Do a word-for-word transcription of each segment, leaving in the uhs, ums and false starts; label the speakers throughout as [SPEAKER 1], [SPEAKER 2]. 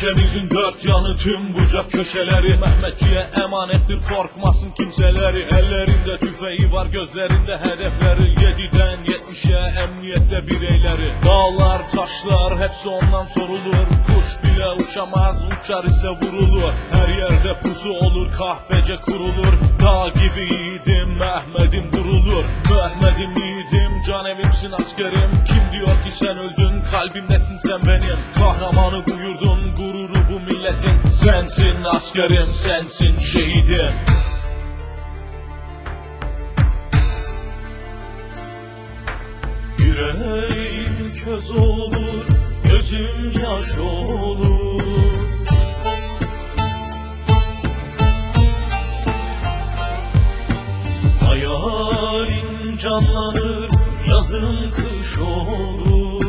[SPEAKER 1] Ülkemizin dört yanı tüm bucak köşeleri Mehmetçiğe emanettir korkmasın kimseleri. Ellerinde tüfeği var gözlerinde hedefleri. Yediden yetmişe emniyette bireyleri. Dağlar taşlar hepsi ondan sorulur. Kuş bile uçamaz uçar ise vurulur. Her yerde pusu olur kahpece kurulur. Dağ gibi yiğidim Mehmet'im durulur. Mehmet'im yiğidim can evimsin askerim. Kim diyor ki sen öldün kalbimdesin sen benim. Kahramanı buyurdun gururu bu milletin. Sensin askerim sensin şehidim. Yüreğim köz olur gözüm yaş olur. Hayalin canlanır yazın kış olur.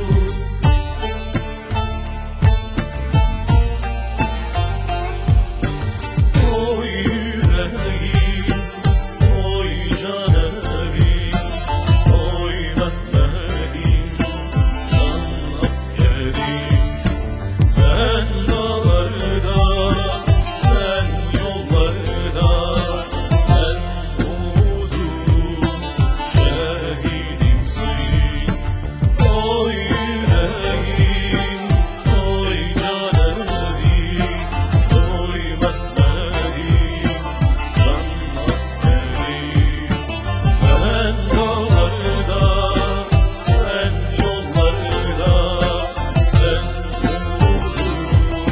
[SPEAKER 1] Oy yüreğim, oy canevim, oy Mehmet'im, can askerim. Sen dağlarda, sen yollarda, sen umudum, şehidimsin. Oy yüreğim, oy canevim, oy Mehmet'im, can askerim. Sen dağlarda, sen yollarda, sen umudum,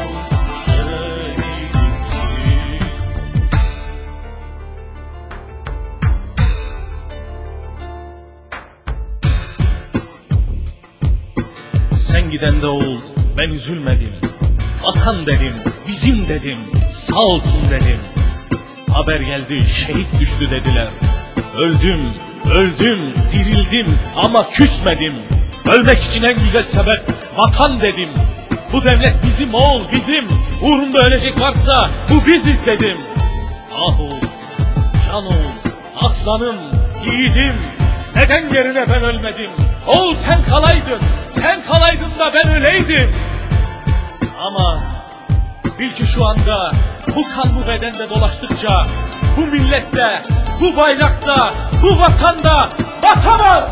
[SPEAKER 1] şehidimsin. Sen gidende oğul ben üzülmedim. Vatan dedim, bizim dedim, sağ olsun dedim. Haber geldi şehit düştü dediler. Öldüm, öldüm, dirildim ama küsmedim. Ölmek için en güzel sebep vatan dedim. Bu devlet bizim oğul bizim. Uğrunda ölecek varsa bu biziz dedim. Ah oğul, can oğul, aslanım, yiğidim. Neden yerine ben ölmedim? Oğul sen kalaydın, sen kalaydın da ben öleydim. Ama bil ki şu anda bu kan bu bedende dolaştıkça bu millette, bu bayrakta, bu vatanda batamaz.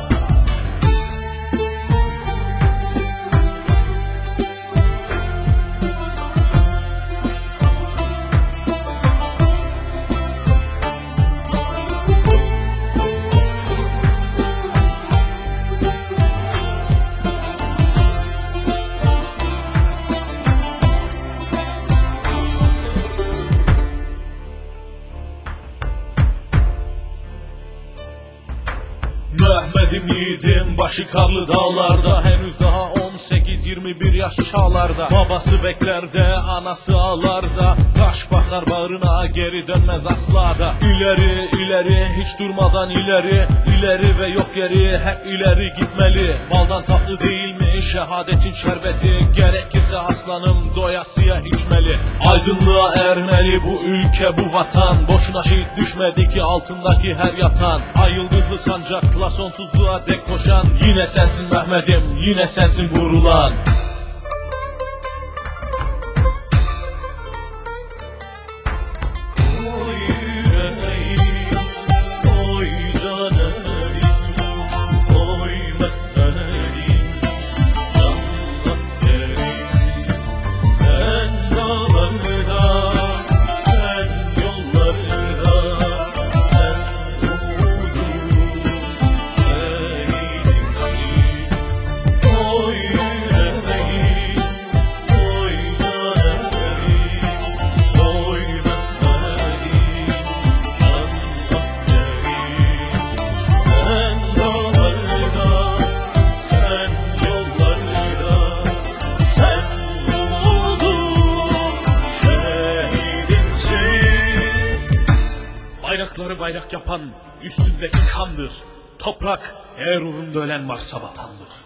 [SPEAKER 1] Mehmet'im yiğidim başı karlı dağlarda. Henüz daha on sekiz yirmi bir yaş çağlarda. Babası beklerde anası ağlarda. Taş basar bağrına geri dönmez asla da. İleri ileri hiç durmadan ileri. İleri ve yok yeri hep ileri gitmeli. Baldan tatlı değil mi şehadetin şerbeti. Gerekirse aslanım doyasıya içmeli. Aydınlığa ermeli bu ülke bu vatan. Boşuna şehit düşmedi ki altındaki her yatan. Ay yıldızlı sancakla sonsuzluğa dek koşan. Yine sensin Mehmet'im, yine sensin vurulan. Oy yüreğim, oy canevim, oy Mehmet'im, can askerim. Sen dağlarda, sen yollarda, sen umudum, şehidimsin. Oy yüreğim, oy canevim, oy Mehmet'im, can askerim. Sen dağlarda, sen yollarda, sen umudum, şehidimsin. Bayrakları bayrak yapan üstündeki kandır. Toprak eğer uğrunda ölen varsa vatandır.